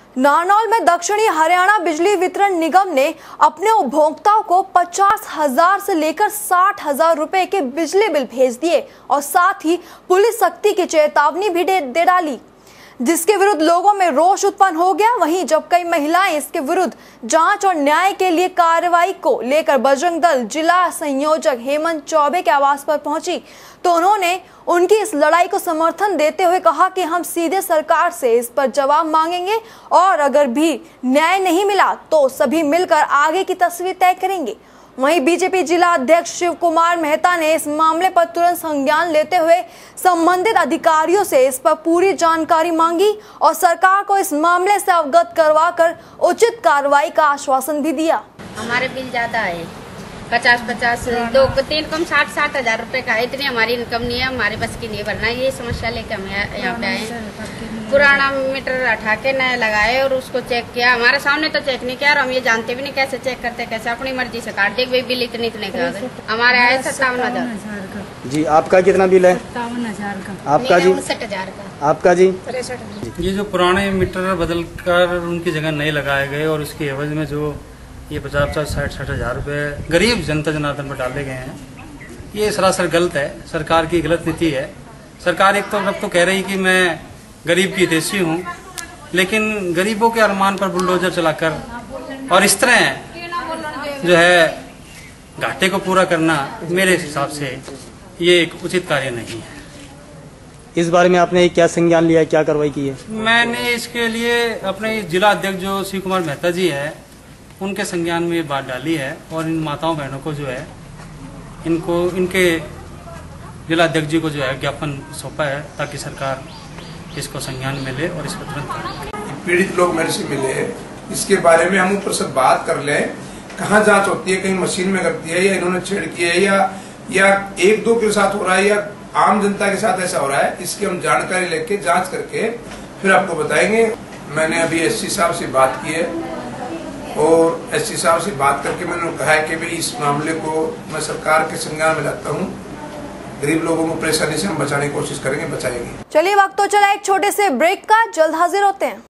नारनौल में दक्षिणी हरियाणा बिजली वितरण निगम ने अपने उपभोक्ताओं को 50,000 से लेकर 60,000 रुपए के बिजली बिल भेज दिए और साथ ही पुलिस सख्ती की चेतावनी भी दे डाली, जिसके विरुद्ध लोगों में रोष उत्पन्न हो गया। वहीं जब कई महिलाएं इसके विरुद्ध जांच और न्याय के लिए कार्रवाई को लेकर बजरंग दल जिला संयोजक हेमंत चौबे के आवास पर पहुंची तो उन्होंने उनकी इस लड़ाई को समर्थन देते हुए कहा कि हम सीधे सरकार से इस पर जवाब मांगेंगे और अगर भी न्याय नहीं मिला तो सभी मिलकर आगे की तस्वीर तय करेंगे। वहीं बीजेपी जिला अध्यक्ष शिव कुमार मेहता ने इस मामले पर तुरंत संज्ञान लेते हुए संबंधित अधिकारियों से इस पर पूरी जानकारी मांगी और सरकार को इस मामले से अवगत करवाकर उचित कार्रवाई का आश्वासन भी दिया। हमारे बिल ज्यादा है, 50-50 दो 3 कम 60-60 हजार रुपए का है। इतनी हमारी इनकम नहीं है, हमारे बस की नहीं भरना। ये समस्या लेकर हम यहाँ पे आए। पुराना मीटर हटा के नया लगाए और उसको चेक किया। हमारे सामने तो चेक नहीं किया और हम ये जानते भी नहीं कैसे चेक करते, कैसे अपनी मर्जी से काट दे। बिल इतने का हमारे आए 57,000। जी आपका कितना बिल है? 57,000 का। आपका जी? 59,000 का। आपका जी? 63,000। ये जो पुराने मीटर बदल कर उनकी जगह नए लगाए गए और उसकी एवज में जो ये 50-60 हजार रुपये गरीब जनता जनार्दन पर डाले गए हैं, ये सरासर गलत है। सरकार की गलत नीति है। सरकार एक तो कह रही कि मैं गरीब की हितैषी हूँ, लेकिन गरीबों के अरमान पर बुलडोजर चलाकर और इस तरह जो है घाटे को पूरा करना मेरे हिसाब से ये एक उचित कार्य नहीं है। इस बारे में आपने क्या संज्ञान लिया, क्या कार्रवाई की है? मैंने इसके लिए अपने जिला अध्यक्ष जो शिव कुमार मेहता जी है उनके संज्ञान में ये बात डाली है और इन माताओं बहनों को जो है इनको इनके जिला अध्यक्ष जी को जो है ज्ञापन सौंपा है ताकि सरकार इसको संज्ञान में ले और इस पर तुरंत। पीड़ित लोग मेरे से मिले, इसके बारे में हम ऊपर से बात कर लें। कहाँ जांच होती है, कहीं मशीन में करती है या इन्होंने छेड़ की है या 1-2 के साथ हो रहा है या आम जनता के साथ ऐसा हो रहा है, इसकी हम जानकारी लेके जांच करके फिर आपको बताएंगे। मैंने अभी एससी साहब से बात की है और एससी साहब से बात करके मैंने कहा है कि भाई इस मामले को मैं सरकार के संज्ञान में लाता हूँ। गरीब लोगों को परेशानी से हम बचाने की कोशिश करेंगे, बचाएंगे। चलिए वक्त तो चला एक छोटे से ब्रेक का, जल्द हाजिर होते हैं।